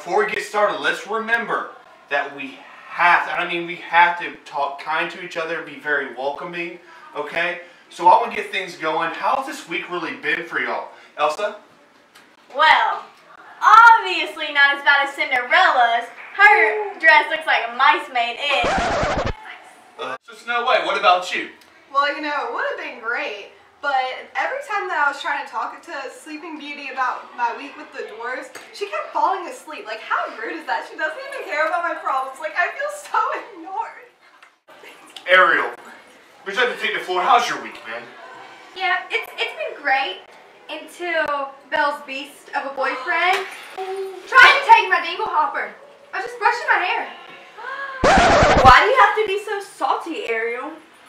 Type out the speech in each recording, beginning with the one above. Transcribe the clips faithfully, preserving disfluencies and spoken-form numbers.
before we get started, let's remember that we have to, I mean we have to talk kind to each other, be very welcoming, okay? So while we get things going, how's this week really been for y'all? Elsa? Well, obviously not as bad as Cinderella's. Her dress looks like a mice made in. Uh, so Snow White, what about you? Well, you know, it would have been great, but every time that I was trying to talk to Sleeping Beauty about my week with the dwarves, she kept falling asleep. Like, how rude is that? She doesn't even care about my problems. Like, I feel so ignored. Ariel, would you like to take the floor? How's your week, man? Yeah, it's it's been great until Belle's beast of a boyfriend tried to take my dingle hopper. I was just brushing my hair. Why do you have to be so salty, Ariel?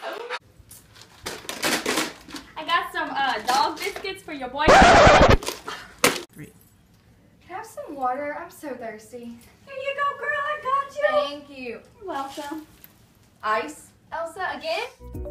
I got some uh, dog biscuits for your boyfriend. Can I have some water? I'm so thirsty. Here you go, girl. I got you. Thank you. You're welcome. Ice, Elsa, again?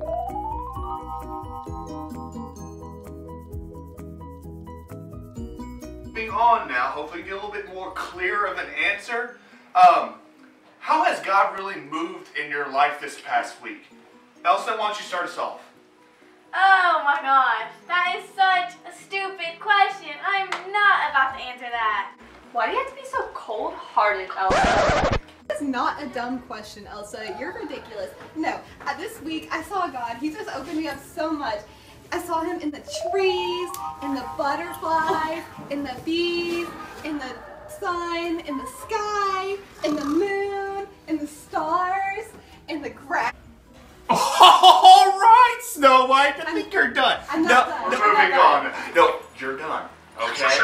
Moving on now, hopefully get a little bit more clear of an answer. Um, how has God really moved in your life this past week? Elsa, why don't you start us off? Oh my gosh, that is such a stupid question. I'm not about to answer that. Why do you have to be so cold-hearted, Elsa? That's not a dumb question, Elsa. You're ridiculous. No, uh, this week I saw God. He just opened me up so much. I saw him in the trees, in the butterflies, in the bees, in the sun, in the sky, in the moon, in the stars, in the grass. All right, Snow White, I think you're done. I'm no, not done. no, I'm moving not on. No, you're done, okay?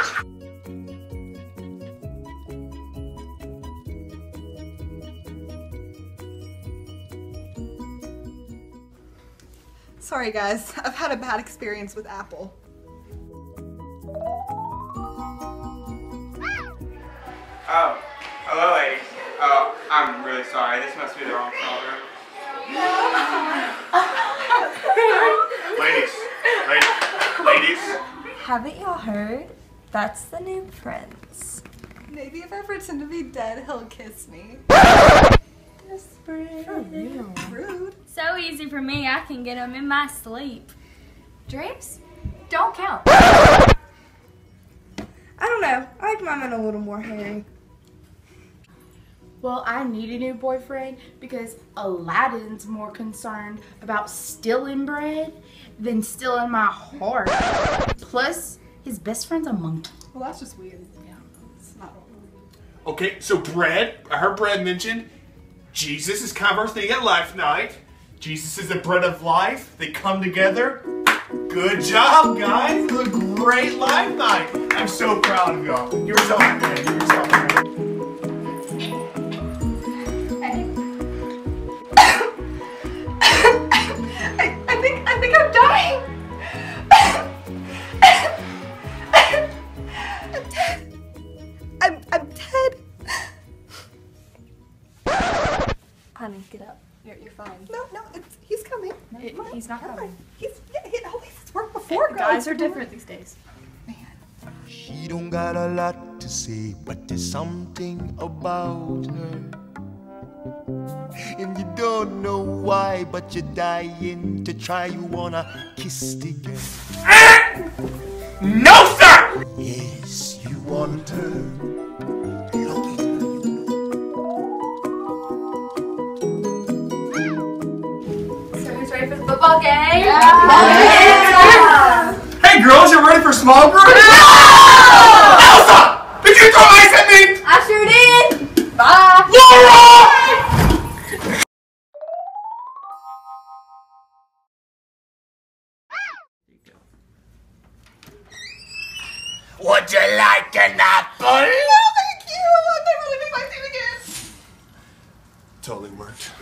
Sorry guys, I've had a bad experience with Apple. Oh, hello ladies. Oh, I'm really sorry. This must be the wrong solver. Ladies, ladies, ladies. Haven't y'all heard? That's the new prince. Maybe if I pretend to be dead, he'll kiss me. Rude. So easy for me, I can get them in my sleep. Dreams don't count. I don't know. I like mine a little more hairy. Well, I need a new boyfriend because Aladdin's more concerned about stealing bread than stealing my heart. Plus, his best friend's a monkey. Well, that's just weird. Yeah, it's not. Okay, so bread, I heard bread mentioned. Jesus is kind of our thing at Life Night. Jesus is the bread of life. They come together. Good job, guys. It was a great Life Night. I'm so proud of y'all. Give yourself a hand. Give yourself a hand. I, I think I think I'm dying. I'm dead. I'm I'm dead. Honey, get up. You're, you're fine. No, no, it's, he's coming. It, he's not coming. He's yeah, he always worked before. girl. Guys are different these days. She don't got a lot to say, but there's something about her. And you don't know why, but you're dying to try. You wanna kiss the girl. No, sir! Yes, you want her. So who's ready for the football game? Yeah. Hey girls, you ready for small group? No! Elsa! Did you throw ice at me? I sure did. Bye. Laura! Would you like an apple? No, thank you. I'm never leaving my team again. Totally worked.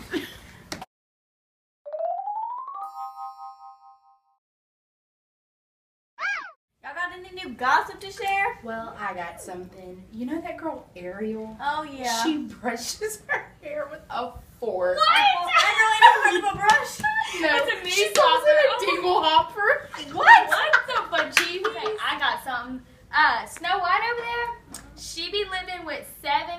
Y'all got any new gossip to share? Well, I got something. You know that girl Ariel? Oh yeah. She brushes her hair with a fork. What? I really never heard of a brush. No, It's a she knee calls it hopper. a dingle hopper. What? What the fudgy? Okay, I got something. Uh, Snow White over there, she be living with seven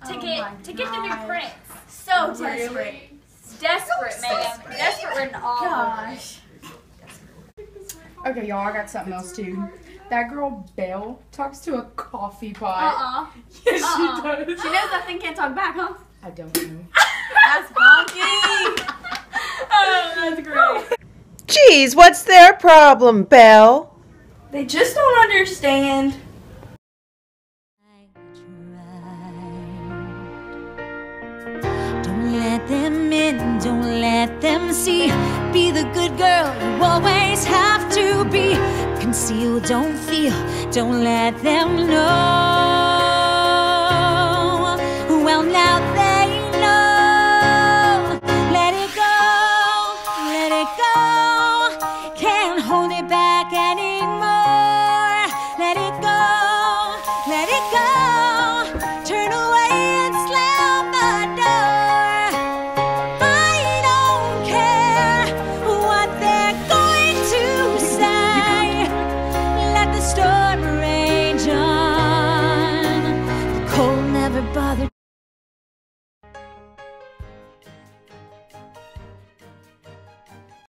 to Oh get my to get the new gosh. prints. So desperate. Desperate, man. Desperate written all Gosh. Okay, y'all, I got something else too. That girl Belle talks to a coffee pot. Uh-uh. Yes, Uh-uh. she does. She knows that thing can't talk back, huh? I don't know. That's funky. Oh, that's great. Geez, what's their problem, Belle? They just don't understand. Don't let them in, don't let them see. Be the good girl you always have to be. Conceal, don't feel, don't let them know.